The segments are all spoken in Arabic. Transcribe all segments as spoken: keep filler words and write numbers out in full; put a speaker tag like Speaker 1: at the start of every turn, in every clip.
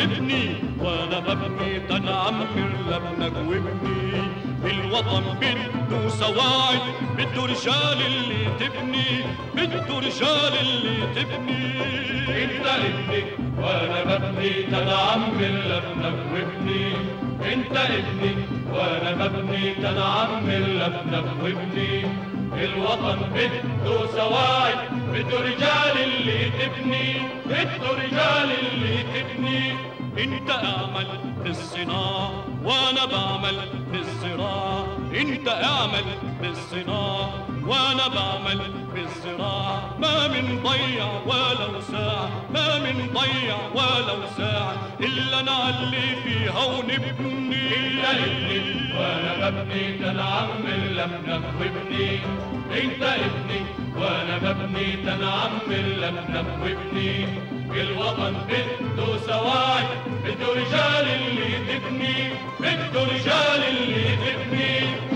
Speaker 1: ابني وانا ببني تنعمر لابنك وابني. الوطن بده سواعد، بده رجال اللي تبني، بده رجال اللي تبني.
Speaker 2: انت ابني وانا ببني تنعمر لابنك وابني. انت ابني وانا ببني تنعمر لابنك وابني. الوطن بده سواعد، بده رجال اللي تبني، بده رجال اللي تبني.
Speaker 1: انت اعمل بالصناعة وانا بعمل بالزراعة. انت اعمل بالصناعة وانا بعمل بالزراعة. ما منضيع ولو ساعة، ما منضيع ولو ساعة الا نعلي فيها ونبني.
Speaker 2: انت ابني وانا ببني تنعمر لابنك وابني. انت ابني وانا ببني تنعمر لابنك وابني. الوطن بده سواعد، بده رجال اللي تبني، بده رجال اللي تبني.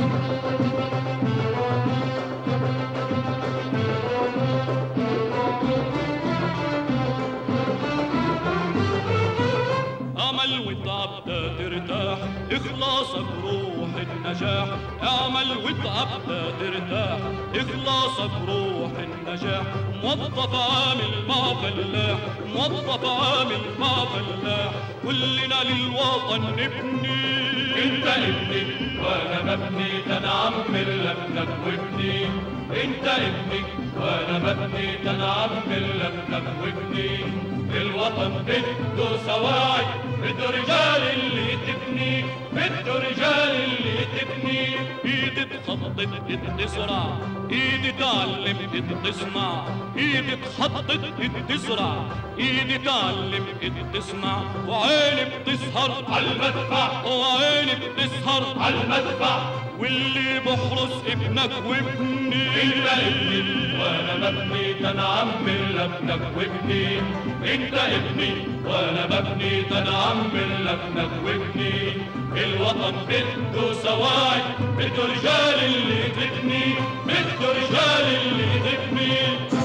Speaker 1: اعمل واتعب لا ترتاح، اخلاصك روح النجاح. اعمل واتعب لا ترتاح، اخلاصك روح النجاح. موظف عامل مع فلاح، موظف عامل مع فلاح، كلنا للوطن نبني.
Speaker 2: انت ابني وانا ببني تنعمر لابنك وابني. انت ابني وانا ببني تنعمر لابنك وابني. الوطن بده سواعد، بده رجال اللي تبني، بده رجال اللي تبني.
Speaker 1: ايدي تخطط ايدي تزرع، ايدي تعلم ايدي تصنع. ايدي تخطط ايدي تزرع، ايدي تعلم ايدي تصنع. وعيني بتسهر
Speaker 2: على المدفع،
Speaker 1: وعيني بتسهر
Speaker 2: على المدفع.
Speaker 1: واللي بحرس ابنك وابني.
Speaker 2: انت ابني وانا ببني تنعمر لابنك وابني. انت ابني وانا ببني تنعمر لابنك وابني. الوطن بده سواعد، بده رجال اللي تبني، بده رجال اللي تبني.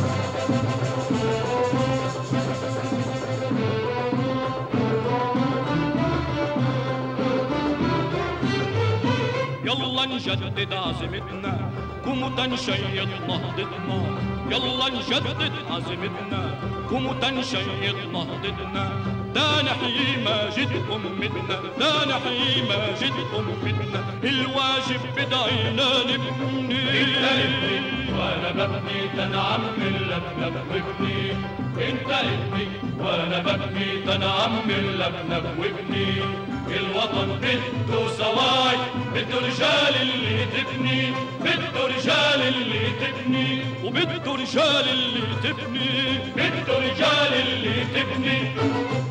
Speaker 1: يلا نجدد عزيمتنا كومو نشيد نهضتنا. يلا نجدد عزيمتنا كومو نشيد نهضتنا. دا نحيي ماجد أمتنا، دا نحيي ماجد أمتنا. الواجب بدعينا نبني.
Speaker 2: انت ابني وانا ببني تنعمر لابنك وابني. انت ابني وانا ببني تنعمر لابنك وابني. الوطن بده سواعد، بده رجال اللي تبني، بده رجال اللي تبني.
Speaker 1: وبده رجال اللي تبني،
Speaker 2: بده رجال اللي تبني.